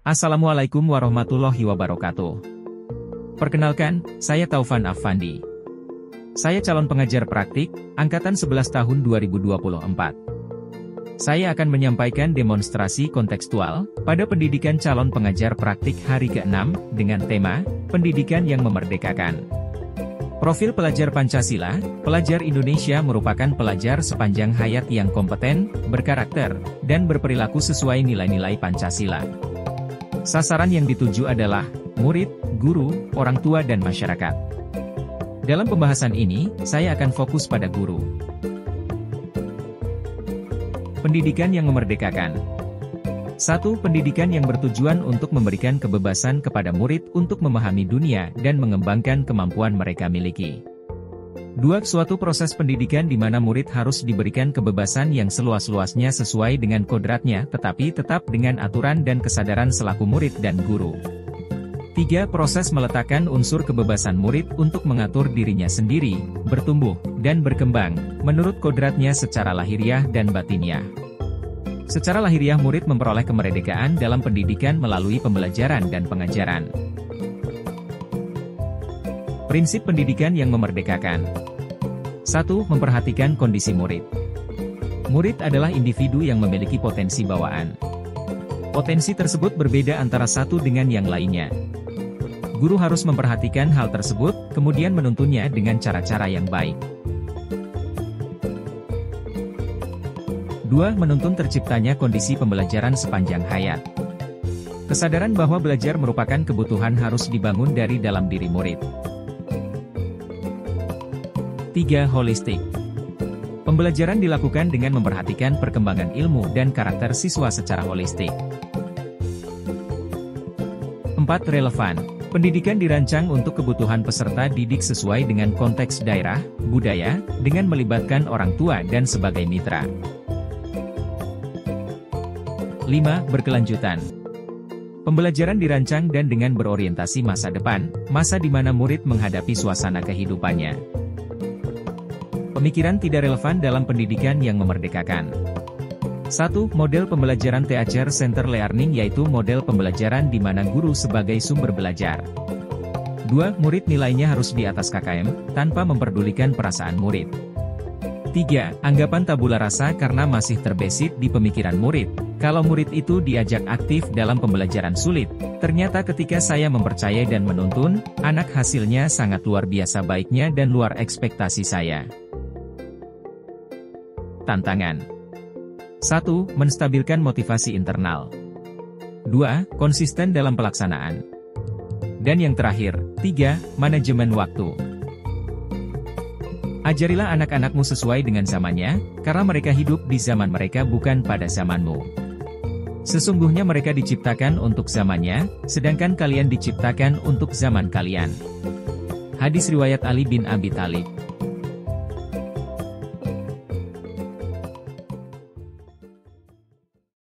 Assalamualaikum warahmatullahi wabarakatuh. Perkenalkan, saya Taufan Affandi. Saya calon pengajar praktik, Angkatan 11 tahun 2024. Saya akan menyampaikan demonstrasi kontekstual pada pendidikan calon pengajar praktik hari ke-6 dengan tema, Pendidikan yang Memerdekakan. Profil pelajar Pancasila, pelajar Indonesia merupakan pelajar sepanjang hayat yang kompeten, berkarakter, dan berperilaku sesuai nilai-nilai Pancasila. Sasaran yang dituju adalah murid, guru, orang tua dan masyarakat. Dalam pembahasan ini, saya akan fokus pada guru. Pendidikan yang memerdekakan. 1. Pendidikan yang bertujuan untuk memberikan kebebasan kepada murid untuk memahami dunia dan mengembangkan kemampuan mereka miliki. 2. Suatu proses pendidikan di mana murid harus diberikan kebebasan yang seluas-luasnya sesuai dengan kodratnya tetapi tetap dengan aturan dan kesadaran selaku murid dan guru. 3. Proses meletakkan unsur kebebasan murid untuk mengatur dirinya sendiri, bertumbuh, dan berkembang, menurut kodratnya secara lahiriah dan batiniah. Secara lahiriah murid memperoleh kemerdekaan dalam pendidikan melalui pembelajaran dan pengajaran. Prinsip pendidikan yang memerdekakan. 1. Memperhatikan kondisi murid. Murid adalah individu yang memiliki potensi bawaan. Potensi tersebut berbeda antara satu dengan yang lainnya. Guru harus memperhatikan hal tersebut, kemudian menuntunnya dengan cara-cara yang baik. 2. Menuntun terciptanya kondisi pembelajaran sepanjang hayat. Kesadaran bahwa belajar merupakan kebutuhan harus dibangun dari dalam diri murid. 3. Holistik. Pembelajaran dilakukan dengan memperhatikan perkembangan ilmu dan karakter siswa secara holistik. 4. Relevan. Pendidikan dirancang untuk kebutuhan peserta didik sesuai dengan konteks daerah, budaya, dengan melibatkan orang tua dan sebagai mitra. 5. Berkelanjutan. Pembelajaran dirancang dan dengan berorientasi masa depan, masa di mana murid menghadapi suasana kehidupannya. Pemikiran tidak relevan dalam pendidikan yang memerdekakan. 1. Model pembelajaran Teacher Center Learning yaitu model pembelajaran di mana guru sebagai sumber belajar. 2. Murid nilainya harus di atas KKM, tanpa memperdulikan perasaan murid. 3. Anggapan tabula rasa karena masih terbesit di pemikiran murid. Kalau murid itu diajak aktif dalam pembelajaran sulit, ternyata ketika saya mempercayai dan menuntun, anak hasilnya sangat luar biasa baiknya dan luar ekspektasi saya. Tantangan. 1. Menstabilkan motivasi internal. 2. Konsisten dalam pelaksanaan. Dan yang terakhir, 3. Manajemen waktu. Ajarilah anak-anakmu sesuai dengan zamannya, karena mereka hidup di zaman mereka bukan pada zamanmu. Sesungguhnya mereka diciptakan untuk zamannya, sedangkan kalian diciptakan untuk zaman kalian. Hadis riwayat Ali bin Abi Thalib.